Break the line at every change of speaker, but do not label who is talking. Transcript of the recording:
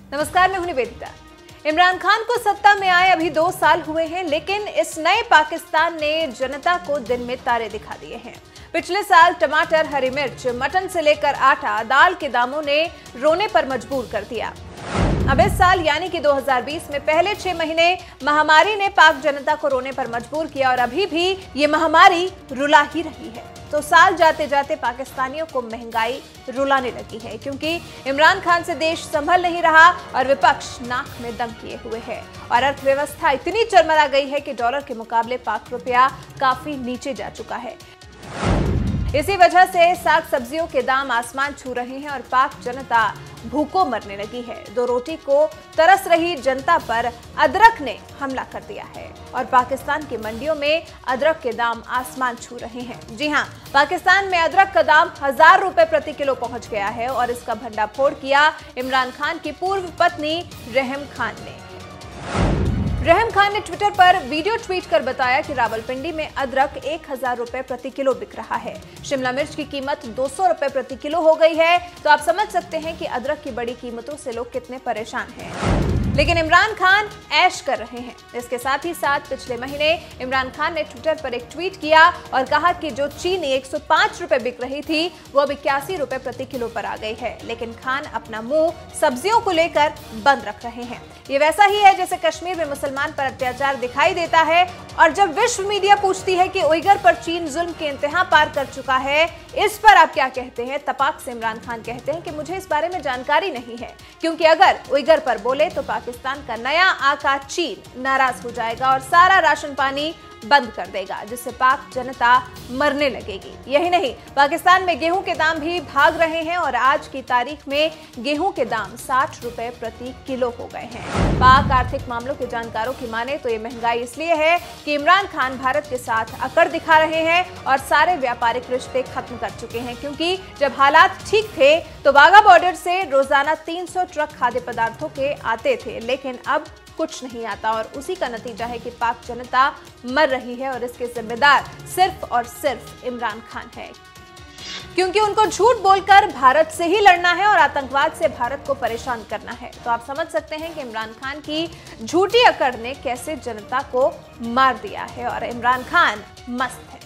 नमस्कार, मैं हूं निवेदिता। इमरान खान को सत्ता में आए अभी 2 साल हुए हैं, लेकिन इस नए पाकिस्तान ने जनता को दिन में तारे दिखा दिए हैं। पिछले साल टमाटर, हरी मिर्च, मटन से लेकर आटा, दाल के दामों ने रोने पर मजबूर कर दिया। अब इस साल यानी कि 2020 में पहले 6 महीने महामारी ने पाक जनता को रोने पर मजबूर किया और अभी भी ये महामारी रुला ही रही है। तो साल जाते जाते पाकिस्तानियों को महंगाई रुलाने लगी है, क्योंकि इमरान खान से देश संभल नहीं रहा और विपक्ष नाक में दम किए हुए है और अर्थव्यवस्था इतनी चरमरा गई है कि डॉलर के मुकाबले पाक रुपया काफी नीचे जा चुका है। इसी वजह से साग सब्जियों के दाम आसमान छू रहे हैं और पाक जनता भूखों मरने लगी है। 2 रोटी को तरस रही जनता पर अदरक ने हमला कर दिया है और पाकिस्तान की मंडियों में अदरक के दाम आसमान छू रहे हैं। जी हां, पाकिस्तान में अदरक का दाम 1000 रुपए प्रति किलो पहुंच गया है और इसका भंडाफोड़ किया इमरान खान की पूर्व पत्नी रहम खान ने। रहम खान ने ट्विटर पर वीडियो ट्वीट कर बताया कि रावलपिंडी में अदरक 1000 रुपए प्रति किलो बिक रहा है। शिमला मिर्च की कीमत 200 रुपए प्रति किलो हो गई है। तो आप समझ सकते हैं कि अदरक की बड़ी कीमतों से लोग कितने परेशान हैं। लेकिन इमरान खान ऐश कर रहे हैं। इसके साथ ही साथ पिछले महीने इमरान खान ने ट्विटर पर एक ट्वीट किया और कहा कि जो चीनी 105 रुपए बिक रही थी वो अब 81 रुपए प्रति किलो पर आ गई है। लेकिन खान अपना मुंह सब्जियों को लेकर बंद रख रहे हैं। ये वैसा ही है जैसे कश्मीर में मुसलमान पर अत्याचार दिखाई देता है और जब विश्व मीडिया पूछती है कि उइगर पर चीन जुल्म के इंतहा पार कर चुका है, इस पर आप क्या कहते हैं, तपाक से इमरान खान कहते हैं कि मुझे इस बारे में जानकारी नहीं है, क्योंकि अगर उइगर पर बोले तो पाकिस्तान का नया आका चीन नाराज हो जाएगा और सारा राशन पानी बंद कर देगा, जिससे पाक जनता मरने लगेगी। यही नहीं, पाकिस्तान में गेहूं के दाम भी भाग रहे हैं और आज की तारीख में गेहूं के दाम 60 रुपए प्रति किलो हो गए हैं। पाक आर्थिक मामलों के जानकारों की माने तो ये महंगाई इसलिए है कि इमरान खान भारत के साथ अकड़ दिखा रहे हैं और सारे व्यापारिक रिश्ते खत्म कर चुके हैं, क्योंकि जब हालात ठीक थे तो वाघा बॉर्डर से रोजाना 300 ट्रक खाद्य पदार्थों के आते थे, लेकिन अब कुछ नहीं आता और उसी का नतीजा है कि पाक जनता मर रही है और इसके जिम्मेदार सिर्फ और सिर्फ इमरान खान है, क्योंकि उनको झूठ बोलकर भारत से ही लड़ना है और आतंकवाद से भारत को परेशान करना है। तो आप समझ सकते हैं कि इमरान खान की झूठी अकड़ ने कैसे जनता को मार दिया है और इमरान खान मस्त है।